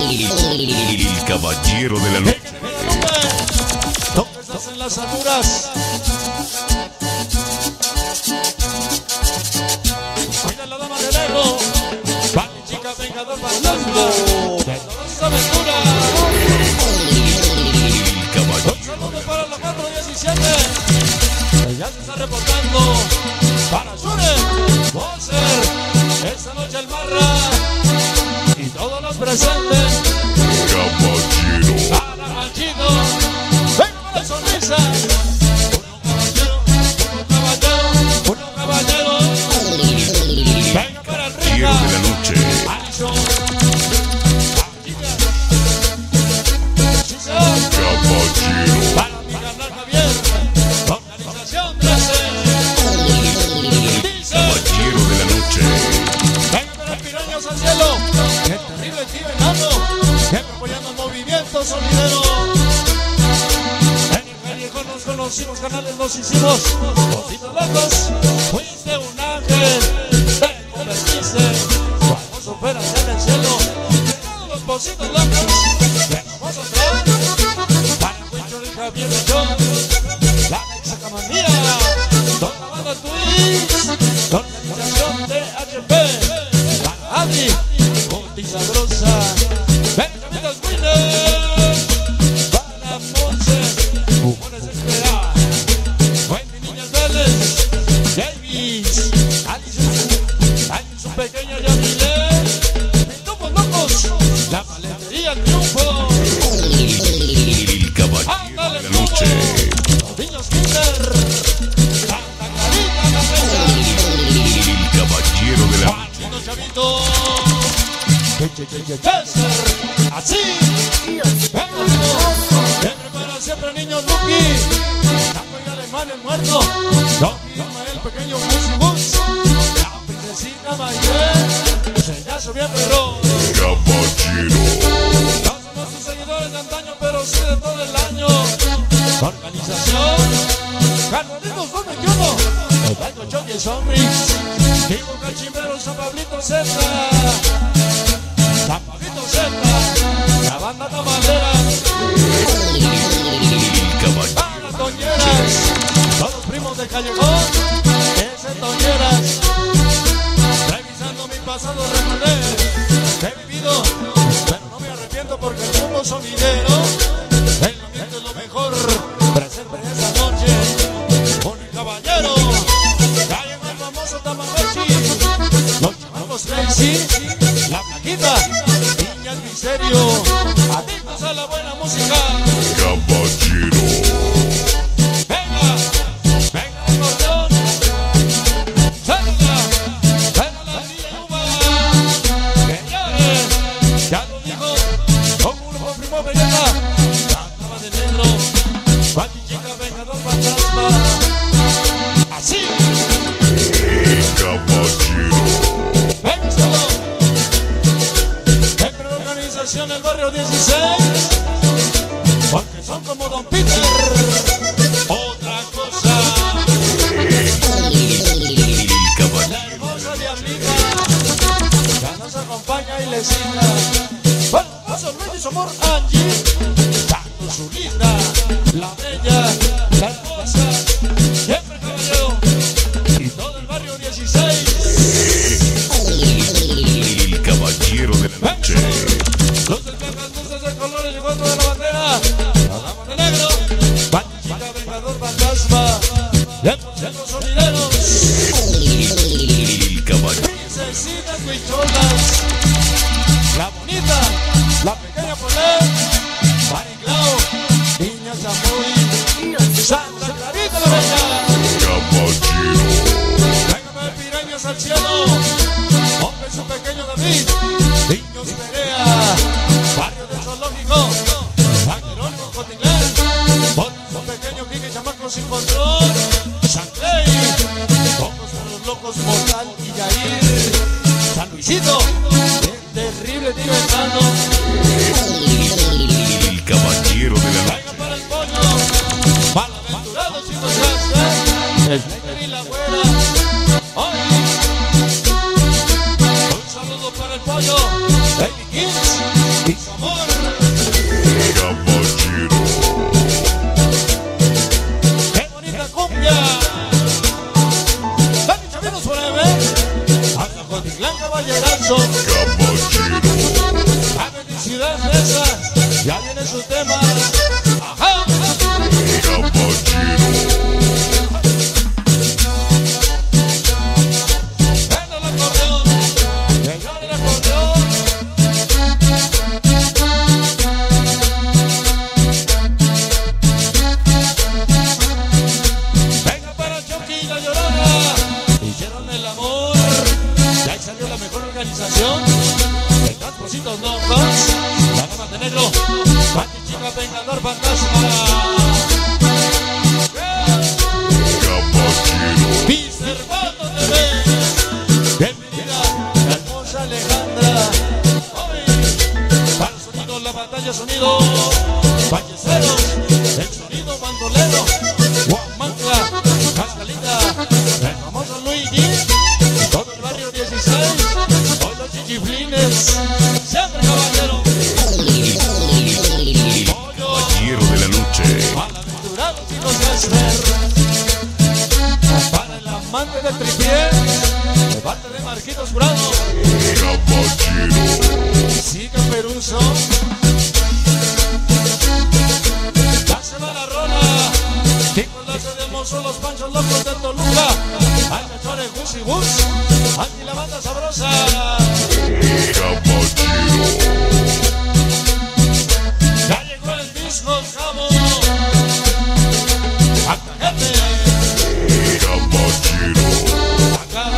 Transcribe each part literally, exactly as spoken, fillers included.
El caballero de la noche. ¿Dónde estás en las alturas? Mira la dama de negro. Vale, chica, vengador fantasma de todas sus aventuras. Un saludo para la cuatro diecisiete. Ya se está reportando para Shure, Boser, esta noche el Marra y todos los presentes. Caballero. Para Manchito, venga con la sonrisa. Uno caballero, uno caballero, uno caballero. Venga para el Caballero de la noche. Alison, Caballero. para mi canal Javier, organización trece. Dice, Caballero de la noche. venga para el Pirañas al cielo. Qué terrible tío enano, siempre apoyando movimientos sonideros. En el callejón nos conocimos, canales nos hicimos. Cositos locos, fuiste un ángel, te convertiste. Vamos a operar en el cielo. Todos los positos locos, te vamos a traer. Para Winchor y Javier Lechón, la Exacamanía, toda la banda Twist, la organización de H P, para Adri, Monty Sabrosa, Benjamitas Winner, para Monse, Jugones Espera, Wendy Niñas Vélez, Davis, Alison, Alison Pequeña Yamile, Pitufos Locos, la Maletería El Triunfo, El caballero de la noche. los niños Kinder, Santa Clarita la Mesa, El caballero de la noche. Juanito Chavito, Chester, así, siempre para siempre niños Lucky, Taco y Alemán el muerto, Don Ismael pequeño Bus Bus, la princesita Mayer, sellazo bien pero, Caballero. no somos sus seguidores de antaño pero sí de todo el año, organización, Carmelitos dos veintiuno, Osvaldo Choque Zombies, Diego Cachimbero, San Pablito Z, San Pablito Z, la banda tamalera, El caballero. para Toñeras, todos primos de Callejón, ese Toñeras, revisando mi pasado recordé, que he vivido, pero no me arrepiento porque el mundo sonidero, el ambiente es lo mejor, presente en esta noche, con el caballero, calle más famoso Tamagotchi, los chamacos Crazy, la Plaquita, Niñas Misterio, adictos a la buena música. Caballero. Venga, venga el acordeón, suéltala, venga la viuda, que llore, ya lo dijo, con un grupo primavera, la cama de negro, Bati chica, vengador fantasma, así, El caballero. venga solo, siempre la organización el barrio dieciséis, porque son como Don Peter, otra cosa. El La caballero. hermosa Diablita ya nos acompaña y le signa. Bueno, paso Luis y su amor Angie, tanto su linda, la bella, la hermosa, siempre caballero y todo el barrio dieciséis. El caballero de la noche. Luces blancas, luces de colores, llegó toda la bandera. La dama de negro, Chica, vengador fantasma, y el consejo sonideros. El caballero. Princesitas huicholas, la bonita, la pequeña Polet, Montenegro, Panchi Chica, Vengador, Fantasma. Caballero. mister Pato T V. Bienvenida, la hermosa Alejandra. Hoy, para el sonido, la pantalla sonido. Ballesteros, el sonido bandolero. Guamanga, Cascalita, el famoso Luigi. Todo el barrio dieciséis. Hoy los chichiflines. Siempre caballero. Caballero de la noche. Malaventurados y los Esmer. Para el amante del tripié, de parte de Marquitos Jurado. Caballero. Siga Peruso. Ya se va la rola. Chicos, la tenemos los panchos locos de Toluca. Hay mejores bus y bus. Aquí la banda sabrosa. Caballero. Ya llegó el mismo cabo. Acá gente. Caballero. Acá.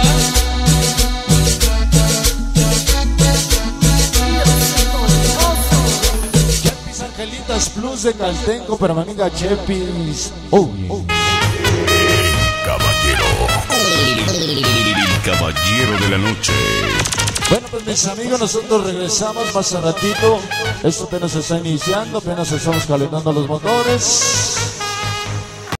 Chepis Angelitas Plus de Caltenco, pero mi amiga Chepis. Oh, oh. Caballero. El caballero de la noche. Bueno, pues mis amigos, nosotros regresamos más a ratito. Esto apenas se está iniciando, apenas estamos calentando los motores.